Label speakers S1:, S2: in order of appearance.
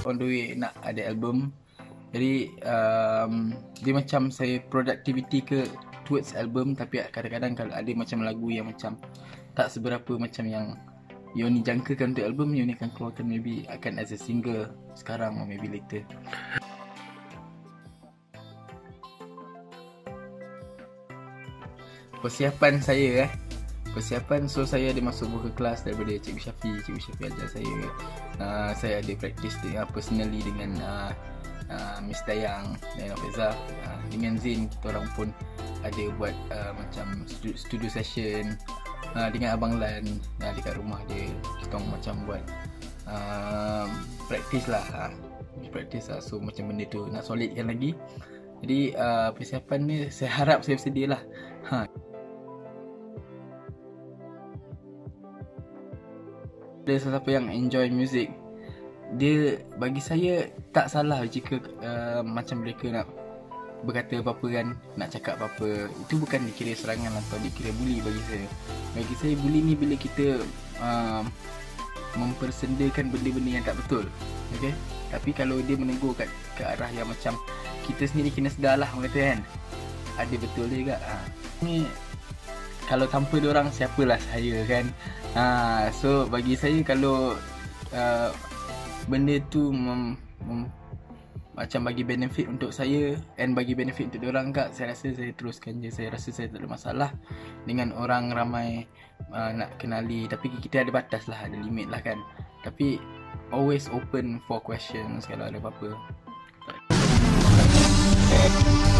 S1: on the way nak ada album. Jadi dia macam saya productivity ke towards album, tapi kadang-kadang kalau ada macam lagu yang macam tak seberapa macam yang Yoni jangkakan untuk album, Yoni akan keluarkan maybe akan as a single sekarang or maybe later. Persiapan saya so saya ada masuk vocal class daripada Cikgu Syafi ajar saya. Saya ada practice personally dengan Miss Dayang dan Afizah. Dengan Zin kita orang pun ada buat macam studio session dengan Abang Lan dekat rumah dia. Kita orang macam buat practice lah. So macam benda tu nak solidkan lagi. Jadi persiapan ni saya harap saya bersedia lah. Ada sesiapa yang enjoy music, dia bagi saya tak salah jika macam mereka nak berkata apa-apa kan, nak cakap apa-apa. Itu bukan dikira serangan atau dikira bully bagi saya. Bagi saya bully ni bila kita mempersendakan benda-benda yang tak betul. Okay? Tapi kalau dia menegur ke arah yang macam kita sendiri kena sedar lah, kata kan, ada betul juga. Ni kalau tanpa diorang siapalah saya kan. So bagi saya kalau benda tu macam bagi benefit untuk saya and bagi benefit untuk diorang kat, saya rasa saya teruskan je. Saya rasa saya tak ada masalah dengan orang ramai nak kenali. Tapi kita ada batas lah, ada limit lah kan. Tapi always open for questions kalau ada apa-apa.